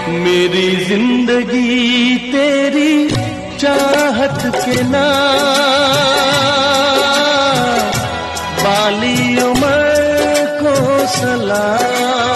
मेरी जिंदगी तेरी चाहत के नाम, बाली उम्र को सलाम।